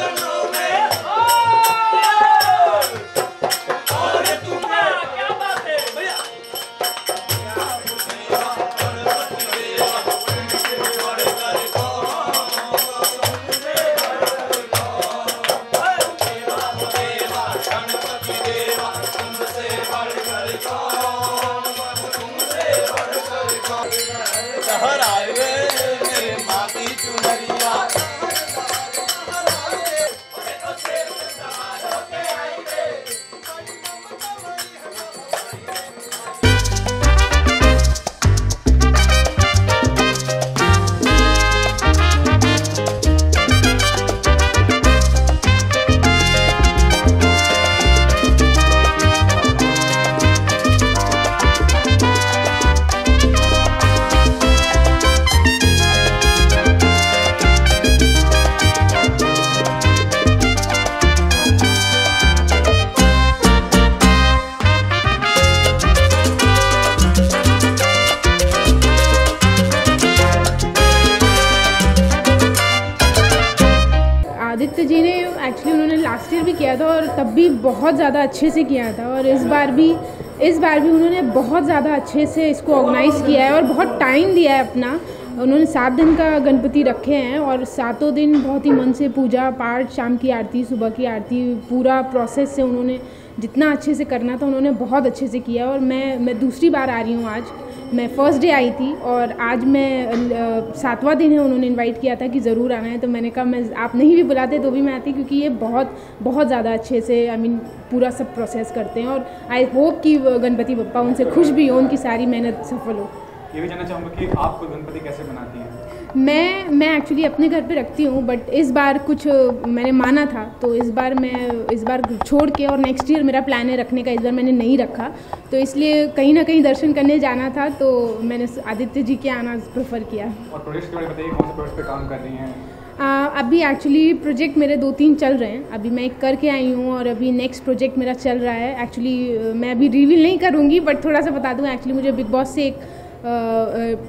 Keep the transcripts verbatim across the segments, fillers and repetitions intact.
आदित्य जी ने एक्चुअली उन्होंने last year भी किया था और तब भी बहुत ज़्यादा अच्छे से किया था, और इस बार भी इस बार भी उन्होंने बहुत ज़्यादा अच्छे से इसको ऑर्गेनाइज़ किया है और बहुत टाइम दिया है अपना। उन्होंने सात दिन का गणपति रखे हैं और सातों दिन बहुत ही मन से पूजा पाठ, शाम की आरती, सुबह की आरती, पूरा प्रोसेस से उन्होंने जितना अच्छे से करना था उन्होंने बहुत अच्छे से किया। और मैं मैं दूसरी बार आ रही हूँ आज। मैं फ़र्स्ट डे आई थी और आज मैं सातवां दिन है, उन्होंने इनवाइट किया था कि ज़रूर आना है, तो मैंने कहा मैं आप नहीं भी बुलाते तो भी मैं आती, क्योंकि ये बहुत बहुत ज़्यादा अच्छे से आई मीन पूरा सब प्रोसेस करते हैं। और आई होप कि गणपति बप्पा उनसे खुश भी हो, उनकी सारी मेहनत सफल हो। ये भी जानना चाहूँगा कि आप गणपति कैसे बनाती हैं? मैं मैं एक्चुअली अपने घर पे रखती हूँ, बट इस बार कुछ मैंने माना था तो इस बार मैं इस बार छोड़ के, और नेक्स्ट ईयर मेरा प्लान है रखने का, इस बार मैंने नहीं रखा, तो इसलिए कहीं ना कहीं दर्शन करने जाना था तो मैंने आदित्य जी के आना प्रेफर किया। और प्रोजेक्ट के बारे में बताइए, कौन से प्रोजेक्ट पे काम कर रही हैं? आ, अभी एक्चुअली प्रोजेक्ट मेरे दो तीन चल रहे हैं, अभी मैं एक करके आई हूँ और अभी नेक्स्ट प्रोजेक्ट मेरा चल रहा है। एक्चुअली मैं अभी रिवील नहीं करूँगी, बट थोड़ा सा बता दूँ, एक्चुअली मुझे बिग बॉस से एक आ, आ,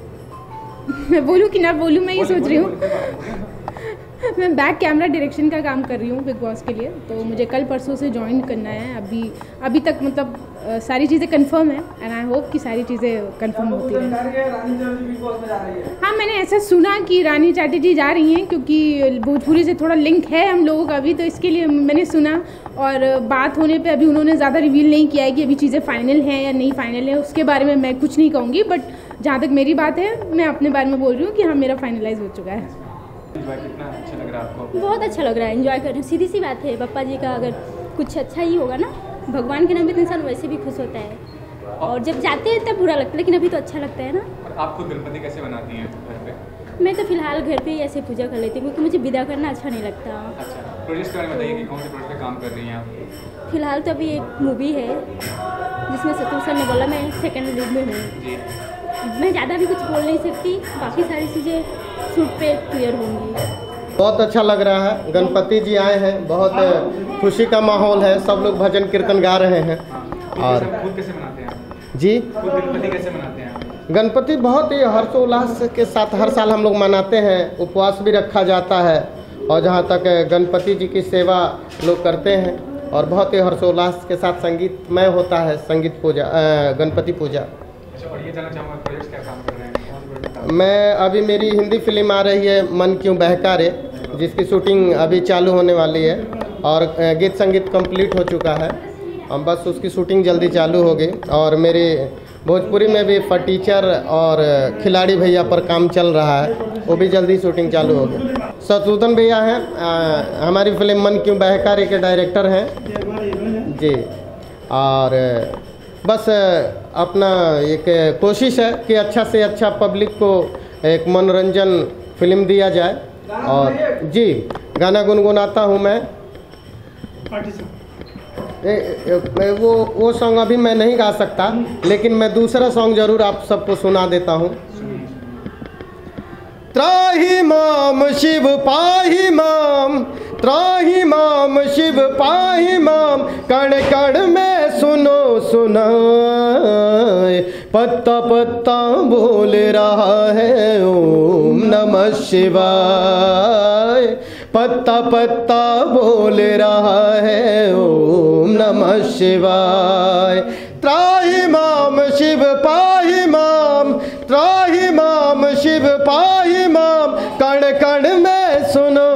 मैं बोलूँ कि ना बोलूँ, मैं ये सोच रही हूँ मैं बैक कैमरा डायरेक्शन का काम कर रही हूँ बिग बॉस के लिए, तो मुझे कल परसों से ज्वाइन करना है। अभी अभी तक मतलब आ, सारी चीज़ें कंफर्म है एंड आई होप कि सारी चीज़ें कंफर्म होती हैं। हाँ, मैंने ऐसा सुना कि रानी चैटर्जी जा रही हैं, क्योंकि भोजपुरी से थोड़ा लिंक है हम लोगों का भी, तो इसके लिए मैंने सुना। और बात होने पे अभी उन्होंने ज़्यादा रिवील नहीं किया है कि अभी चीज़ें फाइनल हैं या नहीं फाइनल है, उसके बारे में मैं कुछ नहीं कहूँगी, बट जहाँ तक मेरी बात है मैं अपने बारे में बोल रही हूँ कि हाँ, मेरा फाइनलाइज हो चुका है। कितना अच्छा लग रहा है आपको? बहुत अच्छा लग रहा है, एंजॉय कर रही हूँ। सीधी सी बात है, बप्पा जी का अगर कुछ अच्छा ही होगा ना, भगवान के नाम पे तो इंसान वैसे भी खुश होता है, और जब जाते हैं तब बुरा लगता है, लेकिन अभी तो अच्छा लगता है ना। और आप खुद गणपति कैसे बनाती हैं घर पे? मैं तो फिलहाल घर पे ही ऐसे पूजा कर लेती हूँ, क्योंकि मुझे विदा करना अच्छा नहीं लगता। अच्छा, प्रोजेक्ट के बारे में बताइए कि कौन से प्रोजेक्ट पे काम कर रही हैं आप? फिलहाल तो अभी एक मूवी है जिसमें सतु सर ने बोला मैं सेकेंड लीड में हूँ जी। मैं ज़्यादा भी कुछ बोल नहीं सकती, बाकी सारी चीज़ें शूट पे क्लियर होंगी। बहुत अच्छा लग रहा है, गणपति जी आए हैं, बहुत खुशी का माहौल है, सब लोग भजन कीर्तन गा रहे हैं। और खुद कैसे मनाते हैं जी? खुद गणपति कैसे मनाते हैं? गणपति बहुत ही हर्षोल्लास के साथ हर साल हम लोग मनाते हैं, उपवास भी रखा जाता है, और जहाँ तक गणपति जी की सेवा लोग करते हैं, और बहुत ही हर्षोल्लास के साथ संगीतमय होता है संगीत पूजा, गणपति पूजा। अच्छा, और ये जानना चाहूँगा प्रोजेक्ट क्या काम कर रहे हैं? मैं अभी मेरी हिंदी फिल्म आ रही है मन क्यों बहका रे, जिसकी शूटिंग अभी चालू होने वाली है, और गीत संगीत कंप्लीट हो चुका है, अब बस उसकी शूटिंग जल्दी चालू होगी। और मेरे भोजपुरी में भी फटीचर और खिलाड़ी भैया पर काम चल रहा है, वो भी जल्दी शूटिंग चालू होगी। शत्रुघ्न भैया हैं, हमारी फिल्म मन क्यों बहका रे के डायरेक्टर हैं जी। और बस अपना एक कोशिश है कि अच्छा से अच्छा पब्लिक को एक मनोरंजन फिल्म दिया जाए। और जी, गाना गुनगुनाता हूँ मैं, ए, ए, वो वो सॉन्ग अभी मैं नहीं गा सकता, लेकिन मैं दूसरा सॉन्ग जरूर आप सबको सुना देता हूँ। त्राही माम शिव पाही माम, त्राही माम शिव पाही माम, कण कण में सुनो सुनाए, पत्ता पत्ता बोल रहा है ओम नमः शिवाय, पत्ता पत्ता बोल रहा है ओम नमः शिवाय। त्राहि माम शिव पाहि माम, त्राहि माम शिव पाहि माम, कण कण में सुनो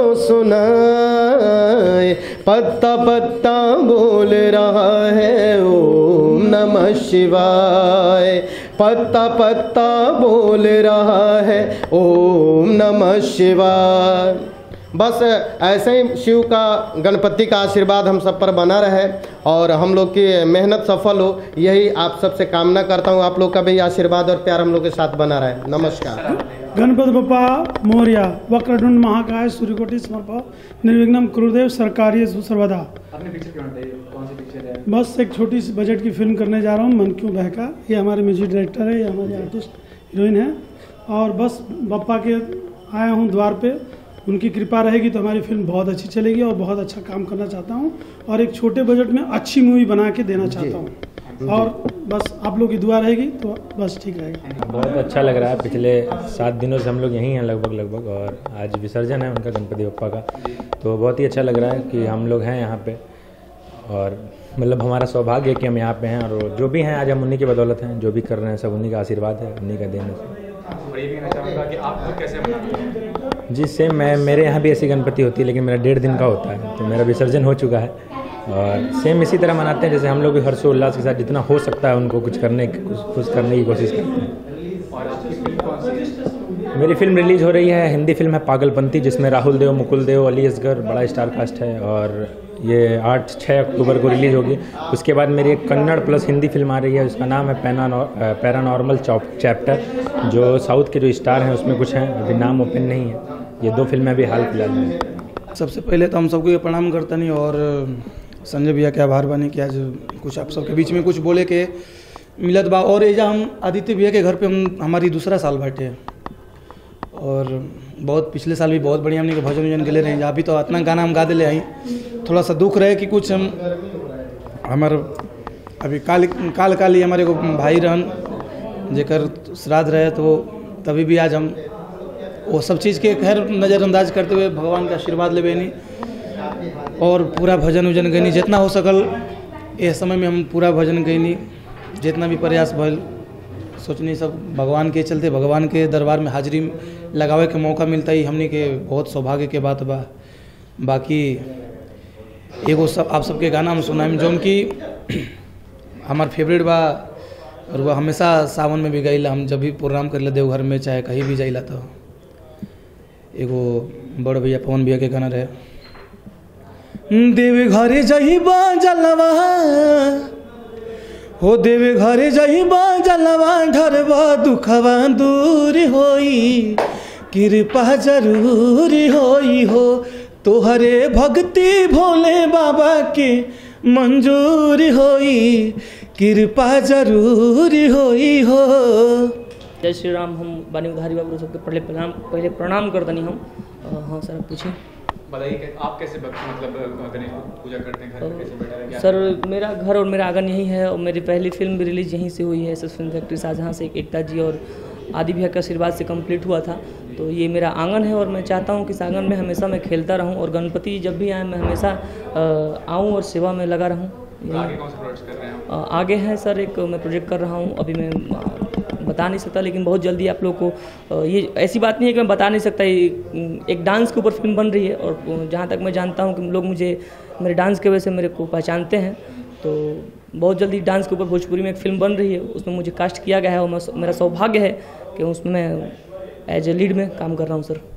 सुनाए। पत्ता पत्ता बोल रहा है ओम नमः शिवाय, पत्ता पत्ता बोल रहा है ओम नमः शिवाय। बस ऐसे ही शिव का, गणपति का आशीर्वाद हम सब पर बना रहे और हम लोग की मेहनत सफल हो, यही आप सबसे कामना करता हूँ। आप लोग का भी आशीर्वाद और प्यार हम लोग के साथ बना रहे। नमस्कार। गणपति बप्पा मोरया, वक्रतुंड महाकाय, सूर्यकोटि समर्पण, निर्विघ्नं कुरुदेव, सरकारी सर्वदा। अपने पिक्चर क्यों बताइए, कौन सी पिक्चर है? बस एक छोटी सी बजट की फिल्म करने जा रहा हूँ, मन क्यों बहका। ये हमारे म्यूजिक डायरेक्टर है, ये हमारे आर्टिस्ट हीरोइन है और बस बप्पा के आया हूँ द्वार पे। उनकी कृपा रहेगी तो हमारी फिल्म बहुत अच्छी चलेगी और बहुत अच्छा काम करना चाहता हूँ और एक छोटे बजट में अच्छी मूवी बना के देना चाहता हूँ और बस आप लोग की दुआ रहेगी तो बस ठीक रहेगा। बहुत अच्छा लग रहा है। पिछले सात दिनों से हम लोग यहीं हैं लगभग लगभग और आज विसर्जन है उनका, गणपति बप्पा का, तो बहुत ही अच्छा लग रहा है कि हम लोग हैं यहाँ पे और मतलब हमारा सौभाग्य है कि हम यहाँ पे हैं और जो भी हैं आज हम उन्हीं की बदौलत हैं। जो भी कर रहे हैं सब उन्हीं का आशीर्वाद है, उन्हीं का देन है। और ये भी कहना चाहूँगा कि आप खुद कैसे मनाते हैं? जी सेम, मैं मेरे यहाँ भी ऐसी गणपति होती है लेकिन मेरा डेढ़ दिन का होता है, तो मेरा विसर्जन हो चुका है और सेम इसी तरह मनाते हैं जैसे हम लोग भी हर्षोल्लास के साथ जितना हो सकता है उनको कुछ करने कुछ खुश करने की कोशिश करते हैं। और आपकी फिल्म कौन सी है? मेरी फिल्म रिलीज हो रही है, हिंदी फिल्म है पागलपंती, जिसमें राहुल देव, मुकुल देव, अली असगर, बड़ा स्टार कास्ट है और ये आठ छः अक्टूबर को रिलीज़ होगी। उसके बाद मेरी एक कन्नड़ प्लस हिंदी फिल्म आ रही है, उसका नाम है पैरानॉर्मल चैप्टर, जो साउथ के जो स्टार हैं उसमें कुछ हैं, अभी नाम ओपन नहीं है। ये दो फिल्में अभी हाल फिलहाल में। सबसे पहले तो हम सबको ये प्रणाम करता नहीं और संजय भैया के आभार बानी कि आज कुछ आप सबके बीच में कुछ बोले के मिलत बा। और एजा हम आदित्य भैया के घर पे हम हमारी दूसरा साल बैठे हैं और बहुत पिछले साल भी बहुत बढ़िया हमने के भजन वजन के ले रहे हैं। अभी तो इतना गाना हम गा दे ले आई, थोड़ा सा दुख रहे कि कुछ हम हमारे अभी काल काल काली हमारे को भाई रहन जेकर श्राद्ध रहे तो तभी भी आज हम वो सब चीज़ के खैर नज़रअंदाज करते हुए भगवान का आशीर्वाद लेवे नहीं और पूरा भजन वजन गईनी जितना हो सकल। ये समय में हम पूरा भजन गईनी, जितना भी प्रयास भल सोचनी सब भगवान के चलते भगवान के दरबार में हाजिरी लगावे के मौका मिलता ही हमने के बहुत सौभाग्य के बात बा। बाकी एगो सब आप सबके गाना हम सुनाएं जौन कि हमार फेवरेट बा और वह हमेशा सावन में भी गईला। हम जब भी प्रोग्राम कर ले देवघर में चाहे कहीं भी जाइला तो एगो बड़ भैया पवन भैया के गाना रहे, देवे घरे जहिबा जलवा हो, देवे घरे जहिबा जलवा ढरबा दुखवा दूर होई, कृपा जरूर होई हो, तोहरे भक्ति भोले बाबा के मंजूर होई, कृपा जरूर होई हो। जय श्री राम। हम बानी उधारी बाबू सबके पहले प्रणाम पहले प्रणाम कर दनी हम। हाँ सर आप पूछिए। बताइए कि आप कैसे मतलब गणेश पूजा करते हैं, घर में कैसे बैठे हैं? सर मेरा घर और मेरा आंगन यही है और मेरी पहली फिल्म भी रिलीज यहीं से हुई है, S S film factory Shahjahan से। एकता जी और आदि भैया के आशीर्वाद से कंप्लीट हुआ था, तो ये मेरा आंगन है और मैं चाहता हूँ कि इस आंगन में हमेशा मैं खेलता रहूँ और गणपति जब भी आए मैं हमेशा आऊँ और सेवा में लगा रहूँ। आगे कौन से प्रोजेक्ट कर रहे हैं? आगे है सर एक मैं प्रोजेक्ट कर रहा हूँ, अभी मैं बता नहीं सकता लेकिन बहुत जल्दी आप लोग को, ये ऐसी बात नहीं है कि मैं बता नहीं सकता। एक डांस के ऊपर फिल्म बन रही है और जहाँ तक मैं जानता हूँ कि लोग मुझे मेरे डांस की वजह से मेरे को पहचानते हैं, तो बहुत जल्दी डांस के ऊपर भोजपुरी में एक फिल्म बन रही है, उसमें मुझे कास्ट किया गया है और मेरा सौभाग्य है कि उसमें मैं एज ए लीड में काम कर रहा हूँ सर।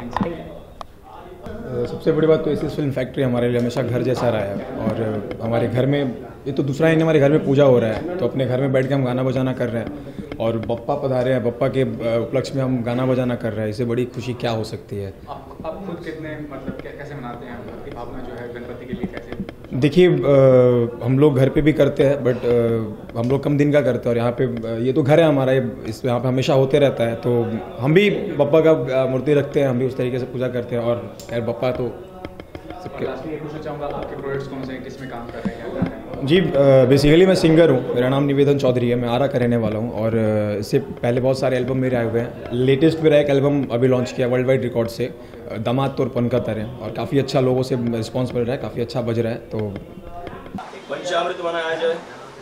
सबसे बड़ी बात तो एस एस फिल्म फैक्ट्री हमारे लिए हमेशा घर जैसा रहा है और हमारे घर में ये तो दूसरा ही हमारे घर में पूजा हो रहा है, तो अपने घर में बैठ के हम गाना बजाना कर रहे हैं और बप्पा पधारे हैं, बप्पा के उपलक्ष्य में हम गाना बजाना कर रहे हैं। इससे बड़ी खुशी क्या हो सकती है? आप आप खुद कितने मतलब कैसे मनाते हैं आपकी भावना जो है गणपति के लिए कैसे? देखिए हम लोग घर पे भी करते हैं बट हम लोग कम दिन का करते हैं और यहाँ पे ये तो घर है हमारा, इस यहाँ पे हमेशा होते रहता है, तो हम भी बप्पा का मूर्ति रखते हैं, हम भी उस तरीके से पूजा करते हैं। और खैर बप्पा तो सबके। लास्टली ये पूछना चाहूँगा आपके प्रोजेक्ट्स कौन से हैं, किस में काम कर रहे हैं, क्या कर रहे हैं? जी बेसिकली मैं सिंगर हूँ, मेरा नाम निवेदन चौधरी है, मैं आरा का रहने वाला हूँ और इससे पहले बहुत सारे एल्बम मेरे आए हुए हैं। लेटेस्ट मेरा एक एल्बम अभी लॉन्च किया वर्ल्ड वाइड रिकॉर्ड से, दामाद तौर पनका तरह, और काफ़ी अच्छा लोगों से रिस्पॉन्स मिल रहा है, काफ़ी अच्छा बज रहा है। तो पंचामृत बनाया जाए,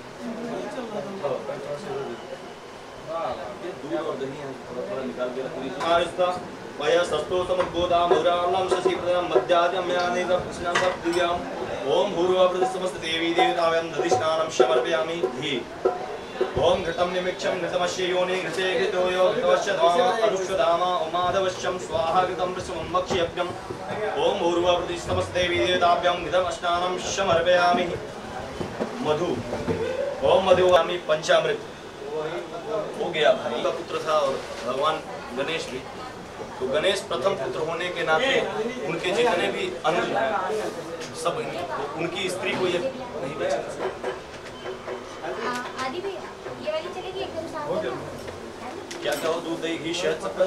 मया सस्तो समगोदा मुरालम शशि प्रदाम मध्याद्यम्यानि कृष्णं सप्तियाम ओम भूर्भुवः समस्त देवी देवताभ्यां दधिष्ठानं समर्पयामि हि ओम घृतं निमिक्षं घृतमस्य योनि घृते घृतो यो घृतवस्य धामा अरुष्वधामा उमादवश्यं स्वाहा घृतं वृषमं भक्ष्यभ्यं ओम भूर्भुवः समस्त देवी देवताभ्यां घृतं स्नानं समर्पयामि मधु ओम मधुवामि पंचामृत हो गया। भाई का पुत्र था और भगवान गणेश भी, तो गणेश प्रथम पुत्र होने के नाते उनके जितने भी अनुज हैं सब तो उनकी स्त्री को ये नहीं बचा। आदि भैया ये वाली चलेगी एकदम साफ। क्या क्या हो, दूध दही घी शहद सब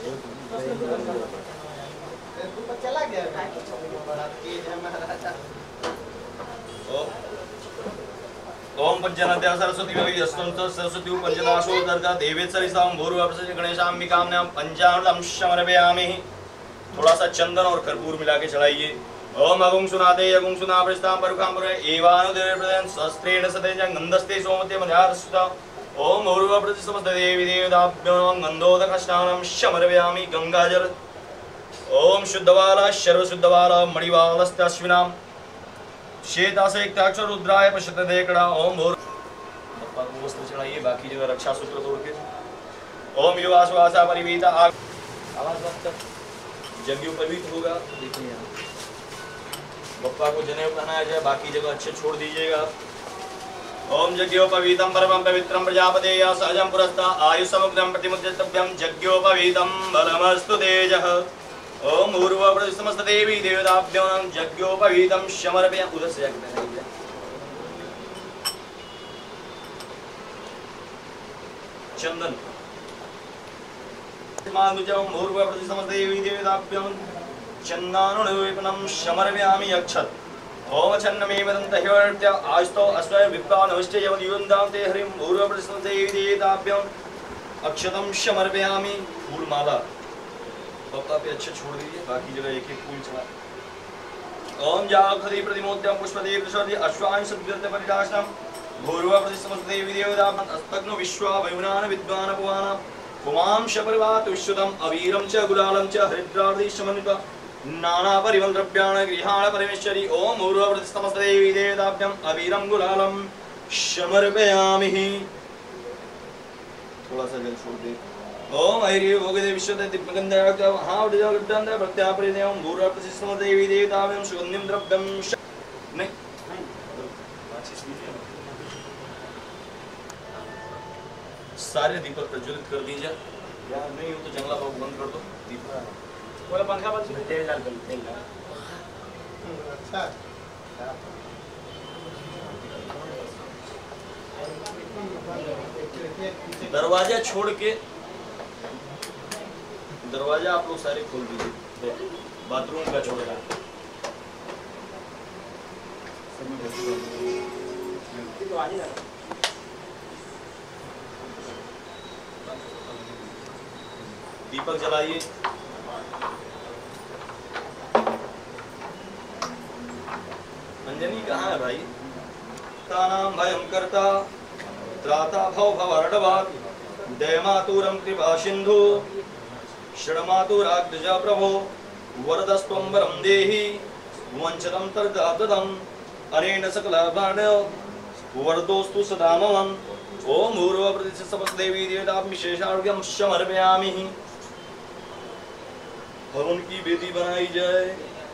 चला गया बड़ा तेज है महाराजा। ओम पंचनाद्या सरस्वती देवी अस्तंत सरस्वती पंचनाशो दर्गा देवेत सरिसां भूर्भुवः गणेशाम्बिकाम्यां पंचामृतं समर्पयामि। थोड़ा सा चंदन और कर्पूर मिला के चढ़ाइए। ओम अगुं सुनाते अगुं सुना प्रस्तां परुखां पर एवानुदेव प्रदान शस्त्रेण सतेजं गन्धस्ते सोमते मध्यारसुता ओम भूर्भुवः समस्त देवी देवताभ्यो गन्धोदक स्नानं समर्पयामि। गंगाजल ओम शुद्धवाला सर्वशुद्धवाला मणिवालस्ताश्विनां श्वेता से एक अक्षर रुद्राय पश्यत देखड़ा ओम भूर पप्पा को वस्त्र चढ़ाइए, बाकी जगह रक्षा सूत्र तोड़ के ओम युवा सुवासा परिवीता आग आवाज वक्त यज्ञोपवीत होगा। देखिए यहाँ पप्पा को जनेऊ पहनाया जाए, बाकी जगह अच्छे छोड़ दीजिएगा। ओम यज्ञोपवीतम परमं पवित्रं प्रजापते या सहजं पुरस्ता आयुषमुग्धं प्रतिमुद्यतव्यं यज्ञोपवीतम बलमस्तु तेजः ओम भूर्भुवः समस्त देवी देवताभ्यो यज्ञोपवीतं समर्पयामि। उधर से जाके चंदन मानुजं भूर्भुवः समस्त देवी देवताभ्यो चंदनानुलेपनं समर्पयामि। अक्षत ओम छन्नमे वदन्त ह्यर्त्य आस्तो अस्वय विप्पान् नमस्ते यवन् युवन्दां ते हरिं भूर्भुवः समस्त देवी देवताभ्यो अक्षतं समर्पयामि। फूलमाला पप्पा पे अच्छे छोड़ दीजिए, बाकी जगह एक एक फूल चढ़ा। ओम जाखरि प्रतिमोद्यम पुष्पदेव प्रसादि अश्वान सद्गत परिदाशनम भूर्भुवः समस्त देवी देवताभ्यां अस्तग्नो विश्वा वयुनान विद्वान पवान पुमां शपरिवात विश्वदम अवीरं च गुलालं च हरिद्रार्धि समन्वित नाना परिमल द्रव्याण गृहाण परमेश्वरी ओम भूर्भुवः समस्त देवी देवताभ्यां अवीरं गुलालं समर्पयामि। थोड़ा सा जल छोड़ दे। ओम हरि भोगदे विश्वदे दिव्यगंधः महावदगंध प्रत्यापरिदेवं भूर्भुवः समस्त देवी देवताभ्यां सुगंधिं द्रव्यं नहीं सारे दीपक प्रज्वलित कर दीजिए। यार नहीं हो तो जंगला बाबू बंद कर दो दीपक। बोला पंखा बंद कर, तेल डाल कर तेल डाल। अच्छा दरवाजा छोड़ के दरवाजा आप लोग सारे खोल दीजिए, बाथरूम का छोड़ेगा। दीपक जलाइए। अंजनी कहाँ है भाई? तानाम भयं कर्ता त्राता भव भवरडवात् दयमातुरं कृपा सिंधु षड्मातुराग्रजा प्रभो वरदस्त्वं वरं देहि वंचनं तर्दातदं अनेन सकलाभाण वरदोस्तु सदा मम। ओम भूर्भुवः समस्त देवी देवताभ्यां विशेषार्घ्यं समर्पयामि। हवन की वेदी बनाई जाए।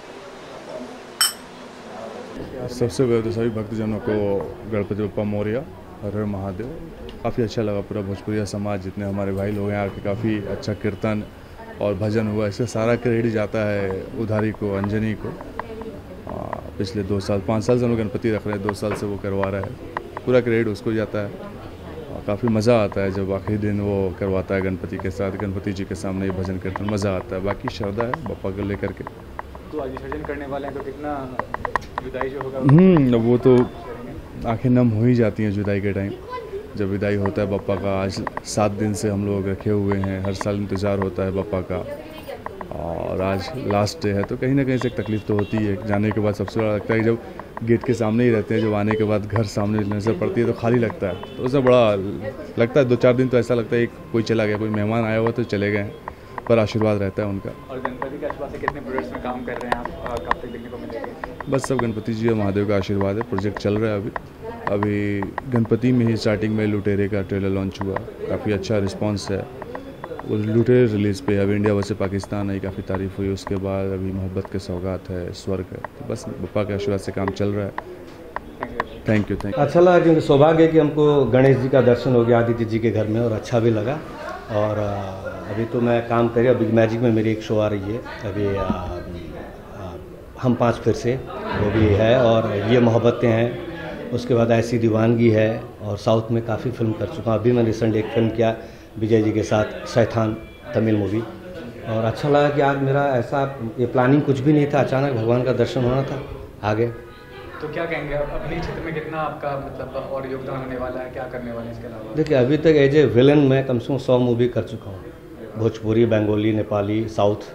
सबसे पहले तो सभी भक्तजनों को गणपति बप्पा मोरया, हर हर महादेव। काफ़ी अच्छा लगा, पूरा भोजपुरिया समाज जितने हमारे भाई लोग हैं आके काफ़ी अच्छा कीर्तन और भजन हुआ। इससे सारा क्रेडिट जाता है उधारी को, अंजनी को। आ, पिछले दो साल पाँच साल से हम गणपति रख रहे हैं, दो साल से वो करवा रहा है, पूरा क्रेडिट उसको जाता है। काफ़ी मज़ा आता है जब आखिरी दिन वो करवाता है गणपति के साथ, गणपति जी के सामने ये भजन कीर्तन, मज़ा आता है। बाकी श्रद्धा है बप्पा को लेकर के। को आज विसर्जन करने वाले हैं, तो कितना जुदाई जो होगा हम्म वो तो आंखें नम हो ही जाती हैं जुदाई के टाइम, जब विदाई होता है पप्पा का। आज सात दिन से हम लोग रखे हुए हैं, हर साल इंतज़ार होता है पप्पा का, और आज लास्ट डे है तो कहीं ना कहीं से एक तकलीफ़ तो होती है। जाने के बाद सबसे बड़ा लगता है कि जब गेट के सामने ही रहते हैं, जब आने के बाद घर सामने नज़र पड़ती है तो खाली लगता है, तो उससे बड़ा लगता है। दो चार दिन तो ऐसा लगता है कोई चला गया, कोई मेहमान आया हुआ तो चले गए, पर आशीर्वाद रहता है उनका। और गणपति के आशीर्वाद से कितने प्रोजेक्ट्स में काम कर रहे हैं आप, कब तक देखने को मिलेगा? बस सब गणपति जी और महादेव का आशीर्वाद है। प्रोजेक्ट चल रहा है अभी अभी गणपति में ही स्टार्टिंग में लुटेरे का ट्रेलर लॉन्च हुआ, काफ़ी अच्छा रिस्पांस है। वो लुटेरे रिलीज़ पे अभी इंडिया वर्सेस पाकिस्तान आई, काफ़ी तारीफ हुई। उसके बाद अभी मोहब्बत के सौगात है, स्वर्ग है, तो बस पप्पा के आशीर्वाद से काम चल रहा है। Thank you thank you. अच्छा लगा क्योंकि सौभाग्य है कि हमको गणेश जी का दर्शन हो गया आदित्य जी के घर में, और अच्छा भी लगा। और अभी तो मैं काम कर रही हूँ, बिग मैजिक में मेरी एक शो आ रही है अभी, आ, आ, हम पाँच फिर से वो भी है, और ये मोहब्बतें हैं, उसके बाद ऐसी दीवानगी है, और साउथ में काफ़ी फिल्म कर चुका हूँ। अभी मैं रिसेंट एक फिल्म किया विजय जी के साथ, शैतान तमिल मूवी, और अच्छा लगा कि आज मेरा ऐसा ये प्लानिंग कुछ भी नहीं था, अचानक भगवान का दर्शन होना था आगे। तो क्या कहेंगे अपने क्षेत्र में कितना आपका मतलब और योगदान होने वाला है, क्या करने वाले हैं इसके अलावा? देखिए अभी तक एज ए विलन मैं कम से कम सौ मूवी कर चुका हूँ, भोजपुरी, बंगाली, नेपाली, साउथ,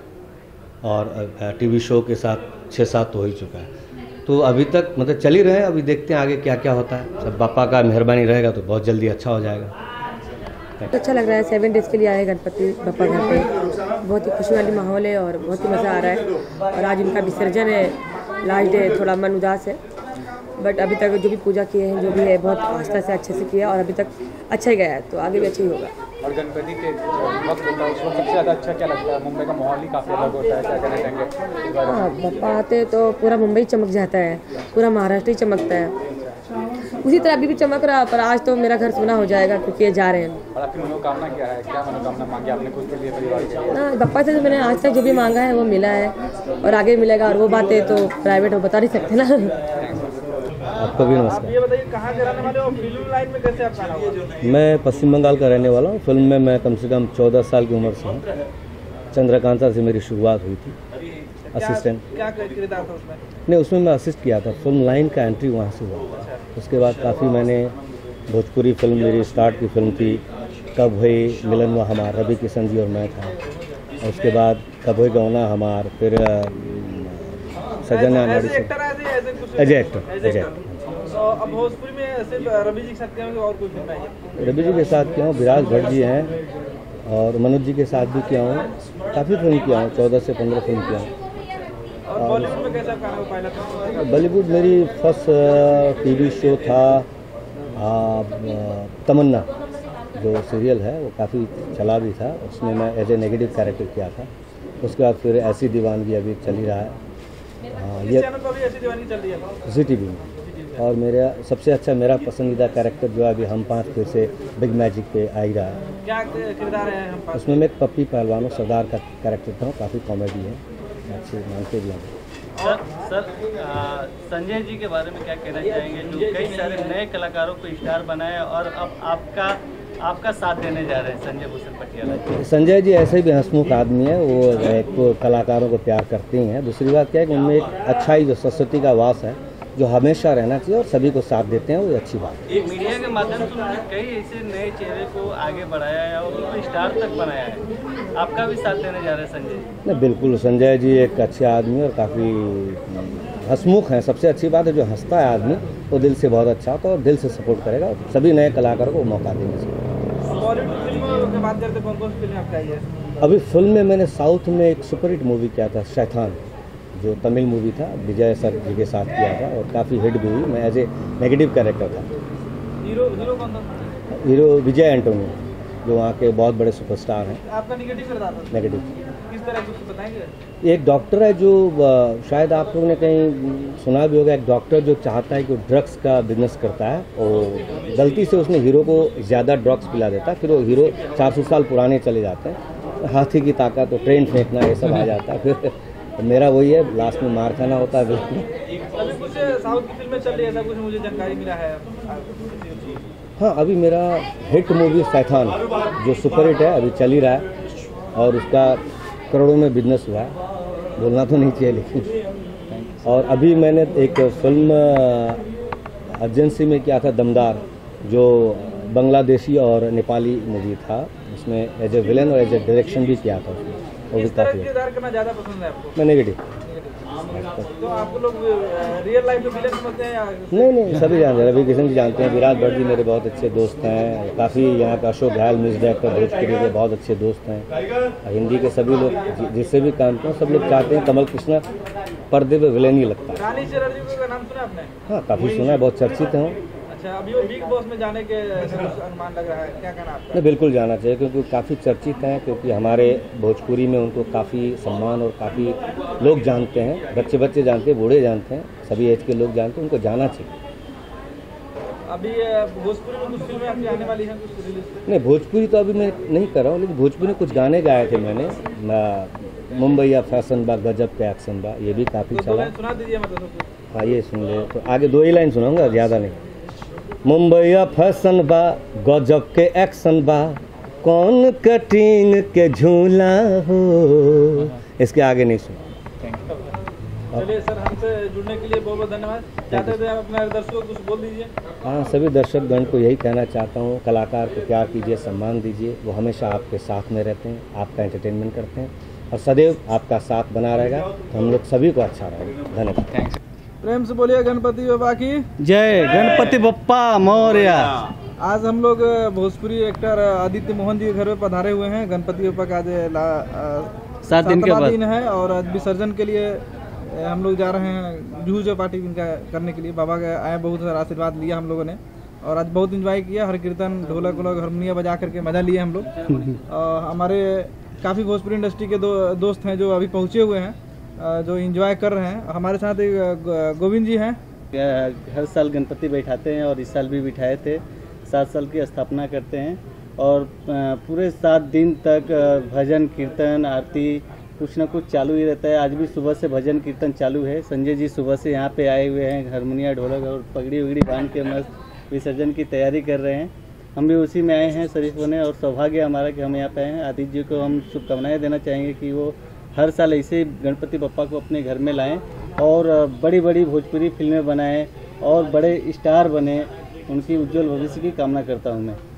और टीवी शो के साथ छः सात तो हो ही चुका है। तो अभी तक मतलब चल ही रहे हैं, अभी देखते हैं आगे क्या क्या होता है। सब पापा का मेहरबानी रहेगा तो बहुत जल्दी अच्छा हो जाएगा। अच्छा लग रहा है, सेवन डेज़ के लिए आए गणपति बप्पा घर पे, बहुत ही खुशी वाली माहौल है और बहुत ही मज़ा आ रहा है। और आज इनका विसर्जन है, लास्ट डे, थोड़ा मन उदास है, बट अभी तक जो भी पूजा किए हैं, जो भी है, बहुत आस्था से अच्छे से किया, और अभी तक अच्छा ही गया है, तो आगे भी अच्छा ही होगा। और गणपति के वक्त होता है उस वक्त सबसे ज़्यादा अच्छा क्या लगता है? मुंबई का माहौल ही काफ़ी अलग होता है, क्या कहना चाहेंगे? हाँ, बप्पा आते तो पूरा मुंबई चमक जाता है, पूरा महाराष्ट्र ही चमकता है। उसी तरह अभी भी चमक रहा, पर आज तो मेरा घर सोना हो जाएगा क्योंकि ये जा रहे हैं। और आपकी मनोकामना क्या है, क्या मनोकामना मांगी आपने खुद के लिए, परिवार के लिए? ना, बप्पा से मैंने आज तक जो भी मांगा है वो मिला है, और आगे मिलेगा, और वो बातें तो प्राइवेट हो बता नहीं सकते ना। आपको भी नमस्कार। ये बताइए कहाँ के रहने वाले हो, फिल्म लाइन में कैसे आप आना हुआ? मैं पश्चिम बंगाल का रहने वाला हूँ। फिल्म में मैं कम से कम चौदह साल की उम्र से हूँ। चंद्रकांता से मेरी शुरुआत हुई थी असिस्टेंट। क्या किरदार था उसमें? नहीं, उसमें मैं असिस्ट किया था। फिल्म लाइन का एंट्री वहाँ से हुआ। उसके बाद काफ़ी मैंने भोजपुरी फिल्म, मेरी स्टार्ट की फिल्म थी कब हुई मिलन व हमार, रवि किशन जी और मैं था। और उसके बाद कब हुई गौना हमार, फिर सजना नाड़ी से अजय एक्टर अजय। अब भोजपुरी में ऐसे रवि जी के साथ क्या और कोई फिल्म आई है? रवि जी के साथ किया हूँ, विराज भट्ट जी हैं, और मनोज जी के साथ भी किया हूँ। काफ़ी फिल्म किया हूँ, चौदह से पंद्रह फिल्म किया हूँ। और बॉलीवुड में कैसा गाना पायलट था? बॉलीवुड मेरी फर्स्ट टीवी शो था आ, तमन्ना, जो सीरियल है वो काफ़ी चला भी था, उसमें मैं एज ए नेगेटिव कैरेक्टर किया था। उसके बाद फिर ऐसी दीवानगी अभी चल ही रहा है। हाँ, ये जी टी वी में। और मेरा सबसे अच्छा, मेरा पसंदीदा कैरेक्टर जो है अभी हम पाँच फिर से बिग मैजिक पे आ ही रहा है। क्या किरदार है हम पाँच? उसमें मैं एक पप्पी पहलवान सरदार का कैरेक्टर था, काफ़ी कॉमेडी है, अच्छे मानते भी हैं। सर सर संजय जी के बारे में क्या कहना चाहेंगे, जो कई सारे नए कलाकारों को स्टार बनाया, और अब आपका आपका साथ देने जा रहे हैं संजय भूषण पटियाला? संजय जी ऐसे ही हंसमुख आदमी है, वो एक तो कलाकारों को प्यार करते ही हैं। दूसरी बात क्या है कि उनमें एक अच्छाई, जो सरस्वती का वास है, जो हमेशा रहना चाहिए, और सभी को साथ देते हैं, वो अच्छी बात है। एक मीडिया के माध्यम से उन्होंने कई ऐसे नए चेहरे को आगे बढ़ाया है और उनको स्टार तक बनाया है, आपका भी साथ देने जा रहे हैं संजय जी? नहीं, बिल्कुल, संजय जी एक अच्छे आदमी और काफ़ी हंसमुख हैं। सबसे अच्छी बात है, जो हंसता है आदमी वो दिल से बहुत अच्छा होता है, और दिल से सपोर्ट करेगा। सभी नए कलाकारों को मौका देंगे। बॉलीवुड फिल्मों की बात करते, कौन कौन सी फिल्में आपकी आई है? अभी फिल्म में मैंने साउथ में एक सुपरहिट मूवी किया था, शैतान, जो तमिल मूवी था, विजय सर जी के साथ किया था, और काफ़ी हिट भी हुई। मैं एज ए नेगेटिव कैरेक्टर था। हीरो हीरो कौन था? हीरो विजय एंटोनी, जो वहाँ के बहुत बड़े सुपरस्टार हैं। आपका नेगेटिव किरदार था? नेगेटिव। किस तरह कुछ बताएंगे? एक डॉक्टर है, जो शायद आप लोगों ने कहीं सुना भी होगा, एक डॉक्टर जो चाहता है कि ड्रग्स का बिजनेस करता है, और गलती से उसने हीरो को ज़्यादा ड्रग्स पिला देता है। फिर वो हीरो चार सौ साल पुराने चले जाते हैं, हाथी की ताकत, तो ट्रेन फेंकना, ये सब आ जाता है। फिर तो मेरा वही है, लास्ट में मार खाना होता है। अभी कुछ साउथ की फिल्में चल रही है, ऐसा कुछ मुझे जानकारी मिला है? हाँ, अभी मेरा हिट मूवी शैतान, जो सुपर हिट है, अभी चल ही रहा है, और उसका करोड़ों में बिजनेस हुआ है। बोलना तो नहीं चाहिए लेकिन। और अभी मैंने एक फिल्म एजेंसी में किया था दमदार, जो बांग्लादेशी और नेपाली मूवी था, उसमें एज ए विलन और एज ए डायरेक्शन भी किया था उसमें, वो भी काफ़ी करना ज़्यादा पसंद है आपको? मैं नेगेटिव। तो आपको लोग रियल लाइफ में विलन समझते हैं या? नहीं नहीं, सभी जानते हैं, रवि किशन जी जानते हैं, विराट भट्ट जी मेरे बहुत अच्छे दोस्त हैं, काफ़ी यहाँ का अशोक घायल म्यूजिक डायरेक्टर भोजपुरी के बहुत अच्छे दोस्त हैं, हिंदी के सभी लोग जिससे भी काम करते हैं सब लोग चाहते हैं कमल कृष्णा पर्दे पे विलेन ही लगता है। रानी चटर्जी का नाम सुना आपने? हाँ, काफ़ी सुना है, बहुत चर्चित है। अच्छा, अभी वो बिग बॉस में जाने के अनुमान लग रहा है, क्या कहना आपका? नहीं, बिल्कुल जाना चाहिए क्योंकि काफ़ी चर्चित हैं, क्योंकि हमारे भोजपुरी में उनको काफ़ी सम्मान और काफ़ी लोग जानते हैं, बच्चे बच्चे जानते हैं, बूढ़े जानते हैं, सभी एज के लोग जानते हैं, उनको जाना चाहिए। अभी भोजपुरी में कुछ फिल्में आपकी आने वाली हैं कुछ रिलीज? नहीं, भोजपुरी तो अभी मैं नहीं कर रहा हूँ, लेकिन भोजपुरी में कुछ गाने गाए थे मैंने, मुंबईया फैशन बा गजब के एक्शन बा, ये भी काफ़ी चला। सुना दीजिए मतलब। हाँ, ये सुन ले, तो आगे दो ही लाइन सुनाऊंगा, ज़्यादा नहीं। मुंबईया फैशन बा गजब के एक्शन बा, कौन कटिंग के झूला हो, इसके आगे नहीं सुन। चलिए सर, हमसे जुड़ने के लिए बहुत बहुत धन्यवाद। चाहते थे आप अपने दर्शकों को कुछ बोल दीजिए। हाँ, सभी दर्शकगण को यही कहना चाहता हूँ, कलाकार को प्यार कीजिए, सम्मान दीजिए, वो हमेशा आपके साथ में रहते हैं, आपका एंटरटेनमेंट करते हैं और सदैव आपका साथ बना रहेगा, तो हम लोग सभी को अच्छा रहेगा। धन्यवाद। प्रेम से बोलिए गणपति बप्पा की जय। गणपति बप्पा मौर्य। आज हम लोग भोजपुरी एक्टर आदित्य मोहन जी के घर में पधारे हुए हैं। गणपति बप्पा का आज सात दिन के बाद दिन है और आज विसर्जन के लिए हम लोग जा रहे हैं जूझ पार्टी इनका करने के लिए। बाबा के आए, बहुत सारा आशीर्वाद लिया हम लोगों ने और आज बहुत एंजॉय किया। हर कीर्तन ढोलक वोलक हारमोनिया बजा करके मजा लिया हम लोग। और हमारे काफ़ी भोजपुरी इंडस्ट्री के दो दोस्त हैं जो अभी पहुँचे हुए हैं, जो एंजॉय कर रहे हैं। हमारे साथ एक गोविंद जी हैं। हर साल गणपति बैठाते हैं और इस साल भी बिठाए थे। सात साल की स्थापना करते हैं और पूरे सात दिन तक भजन कीर्तन आरती कुछ ना कुछ चालू ही रहता है। आज भी सुबह से भजन कीर्तन चालू है। संजय जी सुबह से यहाँ पे आए हुए हैं, हारमोनिया ढोलक और पगड़ी उगड़ी बांध के मस्त विसर्जन की तैयारी कर रहे हैं। हम भी उसी में आए हैं शरीफ होने और सौभाग्य हमारा कि हम यहाँ पे आए हैं। आदित्य जी को हम शुभकामनाएँ देना चाहेंगे कि वो हर साल ऐसे गणपति बप्पा को अपने घर में लाएं और बड़ी बड़ी भोजपुरी फिल्में बनाएं और बड़े स्टार बने। उनकी उज्जवल भविष्य की कामना करता हूं मैं।